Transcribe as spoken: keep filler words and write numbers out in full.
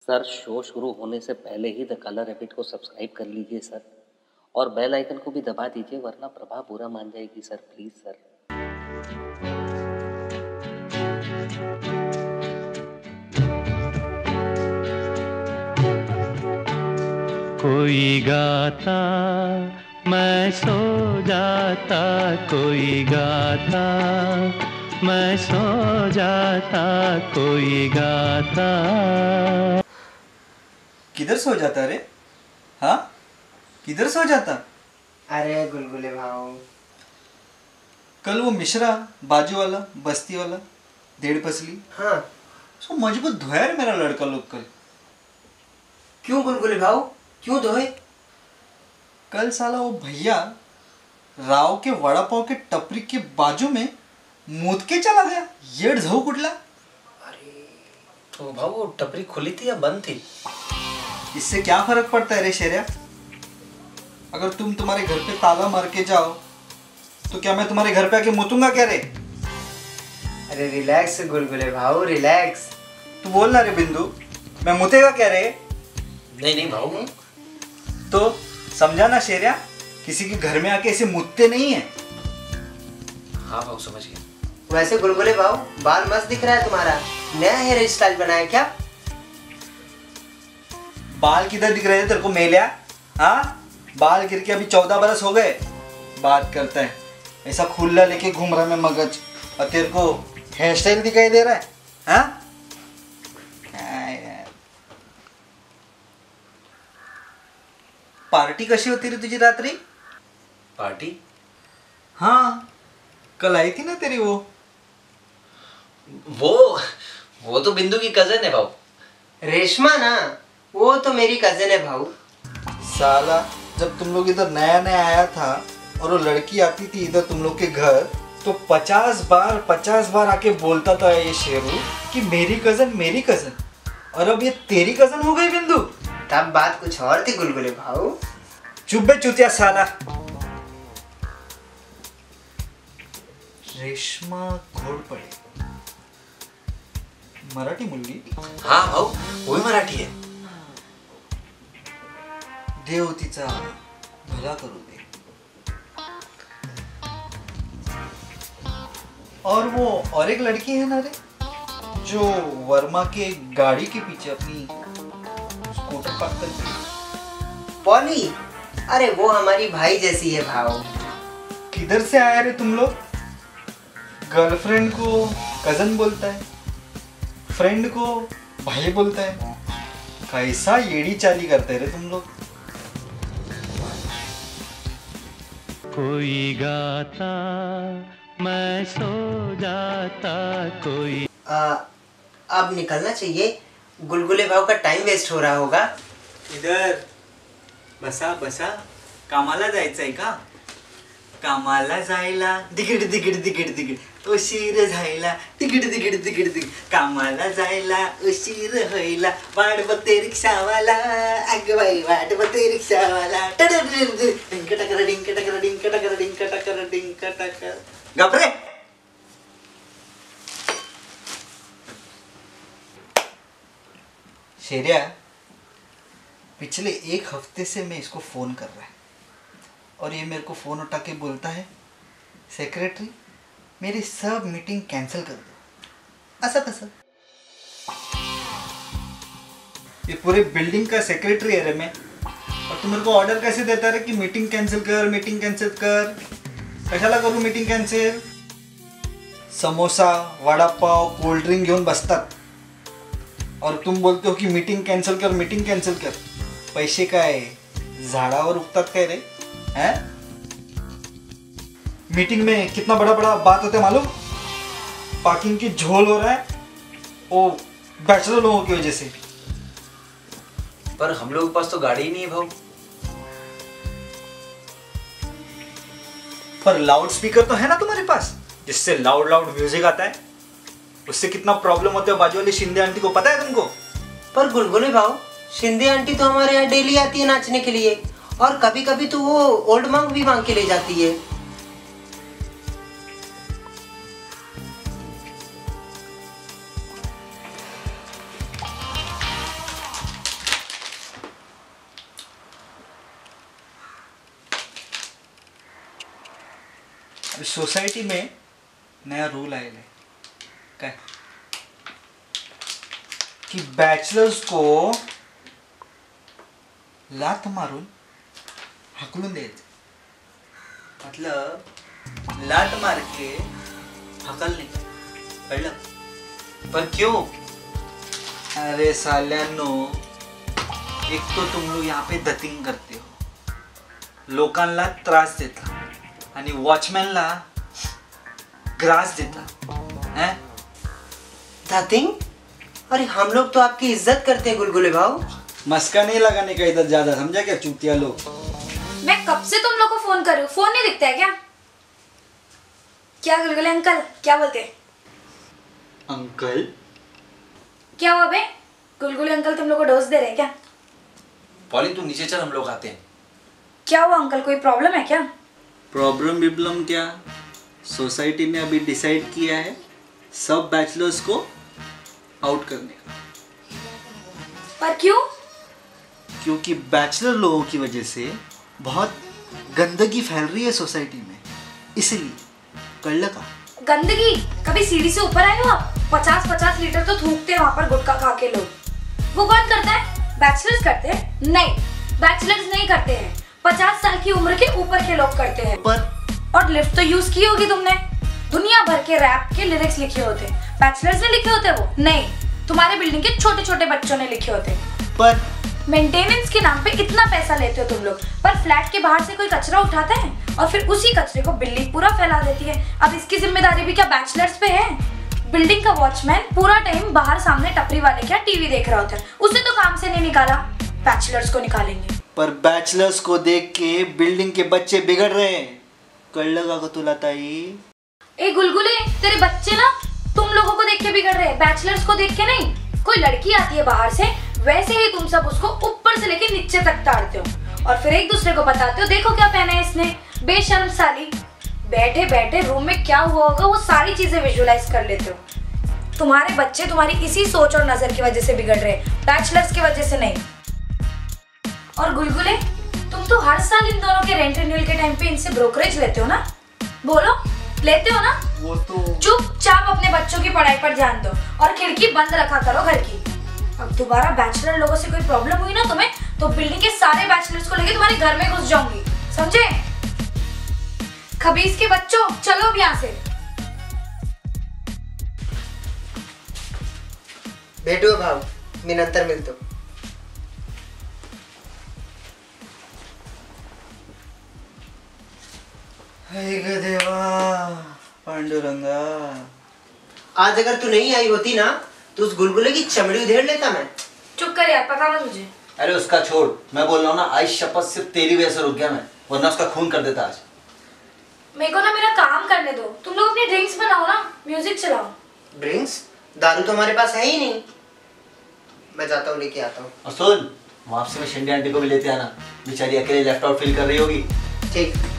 Sir, show शुरू होने से पहले ही द कलर रैबिट को सब्सक्राइब कर लीजिए सर, और बेल आइकन को भी दबा दीजिए, वरना प्रभा बुरा मान जाएगी सर। Please sir. कोई गाता मैं सो जाता, कोई गाता मैं सो जाता, कोई गाता। किधर सो जाता रे? हाँ, किधर सो जाता? अरे गुलगुले भाव, कल वो मिश्रा बाजू वाला बस्ती वाला डेढ़ पसली, हाँ सो मजबूत धोया रे मेरा लड़का लोग कल। क्यों गुलगुले भाव, क्यों धोए? कल साला वो भैया राव के वड़ा पाव के टपरी के बाजू में मूत के चला गया। येड़ झऊ कुटला। अरे तो भाव वो टपरी खुली थी या बंद थी? इससे क्या फर्क पड़ता है रे शेरिया? अगर तुम तुम्हारे घर पे ताला मार के जाओ तो क्या मैं तुम्हारे घर पे आके मुतूंगा क्या रे? अरे रिलैक्स गुलगुले भाव, रिलैक्स। तू बोल ना रे बिंदु, मैं मुतेगा क्या रे? नहीं नहीं भाव, तो समझा ना शेरिया, किसी के घर में आके ऐसे मुतते नहीं है। हाँ भाव समझ गया। वैसे गुलगुले भाव, बाल मस्त दिख रहा है तुम्हारा, नया हेयर स्टाइल बनाया क्या? बाल किधर दिख रहे थे तेरे को मेलिया? हाँ, बाल गिर के अभी चौदह बरस हो गए। बात करता है ऐसा खुला लेके घूम रहा मैं मगज, और तेरे को हेयर स्टाइल दिखाई दे रहा है? हाँ यार, पार्टी कशी होती रे तुझी रात्री? पार्टी? हाँ, कल आई थी ना तेरी वो वो वो तो बिंदु की कजन है भाव। रेशमा ना, वो तो मेरी कजन है भाव। साला जब तुम लोग इधर नया नया आया था और वो लड़की आती थी इधर तुम लोग के घर, तो पचास बार पचास बार आके बोलता था ये शेरू कि मेरी कजन मेरी कजन, और अब ये तेरी कजन हो गई बिंदु। तब बात कुछ और थी गुलगुले भाव। चुप बे चुतिया साला। रेशमा घोड़पडे, मराठी मुलगी? हाँ भाव, वो भी मराठी है। देव तिचा भला करू दे। और वो और एक लड़की है ना रे, जो वर्मा के गाड़ी के पीछे अपनी स्कूटर पार्क करती। पॉली? अरे वो हमारी भाई जैसी है भाव। किधर से आया रे तुम लोग? गर्लफ्रेंड को कजन बोलता है, फ्रेंड को भाई बोलता है। कैसा येड़ी चाली करते रे तुम लोग? कोई गाता मैं सो जाता, कोई। आ, अब निकलना चाहिए, गुलगुले भाव का टाइम वेस्ट हो रहा होगा। इधर बसा बसा, कामाला जायचंय का? कामाला जायला दिगड दिगड दिगड दिगड उशीर झायला, दिगड दिगड दिगड दिगड कामाला जायला उशीर होईला, वाट बघते रिक्षावाला, अग बाई वाट बघते रिक्षावाला, डिंक टकर डिंक टकर डिंक टकर डिंक टकर डिंक टकर। गपरे, शेरिया, पिछले एक हफ्ते से मैं इसको फोन कर रहा है और ये मेरे को फोन उठा के बोलता है, सेक्रेटरी मेरी सब मीटिंग कैंसिल कर दो। ऐसा कैसा? ये पूरे बिल्डिंग का सेक्रेटरी है रे मैं, और तू मेरे को ऑर्डर कैसे देता रे कि मीटिंग कैंसिल कर, मीटिंग कैंसिल कर? कशाला करू meeting cancel? Samosa vada pav cold drink घेऊन बसतात और तुम बोलते हो कि मीटिंग कैंसिल कर, मीटिंग कैंसिल कर। पैसे काय झाडावर उगतात काय रे? हैं? मीटिंग में कितना बड़ा बड़ा बात होता है मालूम? पार्किंग की झोल हो रहा है वो बैचलर लोगों की वजह से। पर हम लोगों के पास तो गाड़ी ही नहीं है भाव। पर लाउड स्पीकर तो है ना तुम्हारे पास, जिससे लाउड लाउड म्यूजिक आता है। उससे कितना प्रॉब्लम होता है बाजू वाली शिंदे आंटी को पता है तुमको? पर गुलगुले भाव, शिंदे आंटी तो हमारे यहाँ डेली आती है नाचने के लिए, और कभी कभी तो वो ओल्ड मंक भी मांग के ले जाती है। सोसायटी में नया रूल आएगा काय की बॅचलर्स को लात मारून हकलून द्यायचं. मतलब लात मार के हकलने, कळलं? पर क्यों? अरे साल्यानो, एक तो तुम लोग यहाँ पे दतिंग करते हो, लोकांना त्रास देता आणि वॉचमॅनला ग्रास देता हैं? धतिंग? अरे हम लोग तो आपकी इज्जत करते हैं गुलगुले भाव. मस्का नहीं लगाने का इधर ज्यादा, समझा क्या चूतिया लोग? मैं कब से तुम लोग को फोन कर रही हूँ, फोन नहीं दिखता है क्या? क्या गुलगुले अंकल क्या बोलते हैं? अंकल क्या हुआ बे? गुलगुले अंकल तुम लोग को डोज दे रहे हैं क्या? पॉली तू नीचे चल, हम लोग आते हैं. क्या हुआ अंकल, कोई प्रॉब्लम है क्या? प्रॉब्लम विब्लम क्या, सोसाइटी में अभी डिसाइड किया है सब बैचलर्स को आउट करने का. पर क्यों? क्योंकि बैचलर लोगों की वजह से बहुत गंदगी फैल रही है सोसाइटी में, इसलिए. कळलं का? गंदगी? कभी सीढ़ी से ऊपर आए हो आप? पचास पचास लीटर तो थूकते हैं वहाँ पर गुटखा खा के लोग. वो कौन करता है? बैचलर्स करते हैं? नहीं, बैचलर्स नहीं करते हैं, पचास साल की उम्र के ऊपर के लोग करते हैं. पर और लिफ्ट तो यूज की होगी तुमने, दुनिया भर के रैप के लिरिक्स लिखे होते हैं, बैचलर्स ने लिखे होते वो? नहीं, तुम्हारे बिल्डिंग के छोटे छोटे बच्चों ने लिखे होते. पर मेंटेनेंस के नाम पे इतना पैसा लेते हो तुम लोग, पर फ्लैट के बाहर से कोई कचरा उठाता है और फिर उसी कचरे को बिल्डिंग पूरा फैला देती है. अब इसकी जिम्मेदारी भी क्या बैचलर्स पे है? बिल्डिंग का वॉचमैन पूरा टाइम बाहर सामने टपरी वाले क्या टीवी देख रहा होता है, उसे तो काम से नहीं निकाला, बैचलर्स को निकालेंगे. पर बैचलर्स को देख के बिल्डिंग के बच्चे बिगड़ रहे हैं. कळलं का तुला ताई? ए गुलगुले, तेरे बच्चे ना तुम लोगों को देख के बिगड़ रहे हैं, बैचलर्स को देख के नहीं. कोई लड़की आती है बाहर से, वैसे ही तुम सब उसको ऊपर से लेके नीचे तक ताड़ते हो और फिर एक दूसरे को बताते हो देखो क्या पहना है इसने. बेशर्म साली. बैठे बैठे रूम में क्या हुआ होगा वो सारी चीजें विजुअलाइज कर लेते हो. तुम्हारे बच्चे तुम्हारी इसी सोच और नजर की वजह से बिगड़ रहे हैं, बैचलर्स की वजह से नहीं. और गुलगुले, तुम तो हर साल इन दोनों के रेंट रिन्यूअल के टाइम पे इनसे ब्रोकरेज लेते हो ना? बोलो, लेते हो ना? वो तो चुपचाप अपने बच्चों की पढ़ाई पर ध्यान दो और खिड़की बंद रखा करो घर की. अब दोबारा बैचलर लोगों से कोई प्रॉब्लम हुई ना तुम्हें, तो बिल्डिंग के सारे बैचलर्स को लेके तुम्हारे घर में घुस जाऊंगी, समझे? खबीस के बच्चों, चलो अब यहाँ से. भेटू भाव, मी नंतर मिळतो. हे ग देवा पांडुरंगा, आज अगर तू नहीं आई होती ना तो उस गुलगुले की चमड़ी उधेड़ लेता मैं. चुप कर यार, पता ना तुझे. अरे उसका छोड़, मैं बोल रहा हूँ ना, आज शपथ सिर्फ तेरी वजह से रुक गया मैं, वरना उसका खून कर देता आज. मेरे को ना मेरा काम करने दो, तुम लोग अपनी ड्रिंक्स बनाओ ना, म्यूजिक चलाओ. ड्रिंक्स? दारू तो हमारे पास है ही नहीं. मैं जाता हूँ, लेके आता हूँ. और सुन, वापसी में शिंदे आंटी को भी लेते आना, बेचारी अकेले लेफ्ट आउट फील कर रही होगी. ठीक.